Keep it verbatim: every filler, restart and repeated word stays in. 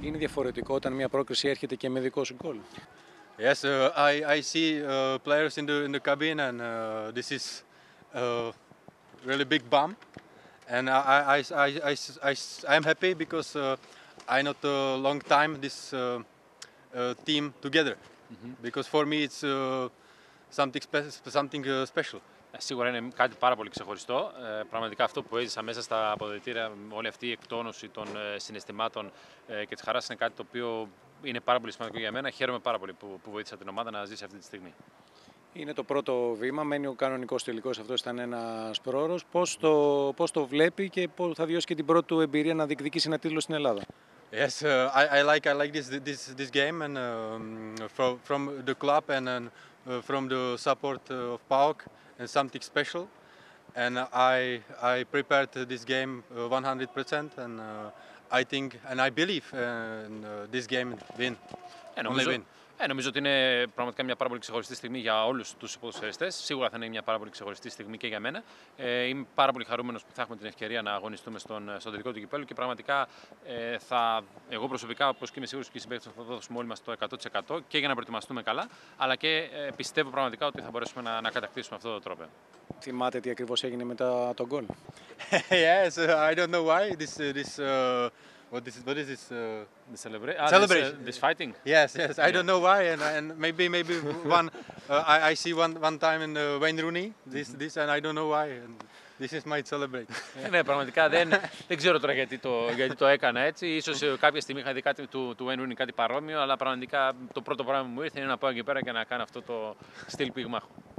Είναι διαφορετικό όταν μια πρόκριση έρχεται και με δικό σου γκολ? Yes, uh, I, I see uh, players in the in the cabin, and uh, this is a really big bump, and I I I I I, I am happy because uh, I not a long time this uh, uh, team together, mm-hmm. because for me it's uh, something spe- something uh, special. Σίγουρα είναι κάτι πάρα πολύ ξεχωριστό. Ε, πραγματικά αυτό που έζησα μέσα στα αποδυτήρια, όλη αυτή η εκτόνωση των ε, συναισθημάτων ε, και της χαράς είναι κάτι το οποίο είναι πάρα πολύ σημαντικό για μένα. Χαίρομαι πάρα πολύ που, που βοήθησα την ομάδα να ζήσει αυτή τη στιγμή. Είναι το πρώτο βήμα, μένει ο κανονικός τελικός, αυτός ήταν ένας πρόωρος. Πώς το, πώς το βλέπει και πώς θα βιώσει και την πρώτη του εμπειρία να διεκδικήσει ένα τίτλο στην Ελλάδα? Yes, uh, I, I like I like this this this game, and um, from from the club and uh, from the support of PAOK, and something special. And I I prepared this game one hundred percent, and uh, I think and I believe uh, in uh, this game win. Only win. Ε, νομίζω ότι είναι πραγματικά μια πάρα πολύ ξεχωριστή στιγμή για όλους τους ποδοσφαιριστές. Σίγουρα θα είναι μια πάρα πολύ ξεχωριστή στιγμή και για μένα. Ε, είμαι πάρα πολύ χαρούμενος που θα έχουμε την ευκαιρία να αγωνιστούμε στον, στον τελικό του κυπέλλου και πραγματικά ε, θα, εγώ προσωπικά, όπως και είμαι σίγουρος και οι συμπαίκτες, θα δώσουμε όλοι μας το εκατό τοις εκατό και για να προετοιμαστούμε καλά, αλλά και ε, πιστεύω πραγματικά ότι θα μπορέσουμε να, να κατακτήσουμε αυτό το τρόπαιο. Θυμάται τι ακριβώς έγινε μετά τον γκολ? Yes, I don't know why this this. Uh... What is what is this? Uh, the celebra- ah, celebration. This, uh, this fighting. Yes, yes. I Yeah. don't know why, and and maybe maybe one. Uh, I, I see one one time in uh, Wayne Rooney this mm-hmm. this, and I don't know why. And this is my celebration. Ναι, πραγματικά δεν, δεν ξέρω τώρα γιατί το, γιατί το έκανα έτσι. Ίσως κάποια στιγμή είχα δει κάτι του, του Wayne Rooney κάτι παρόμοιο, αλλά πραγματικά το πρώτο πράγμα που μου ήρθε είναι να πάω εκεί πέρα και να κάνω αυτό το στυλ πυγμάχου.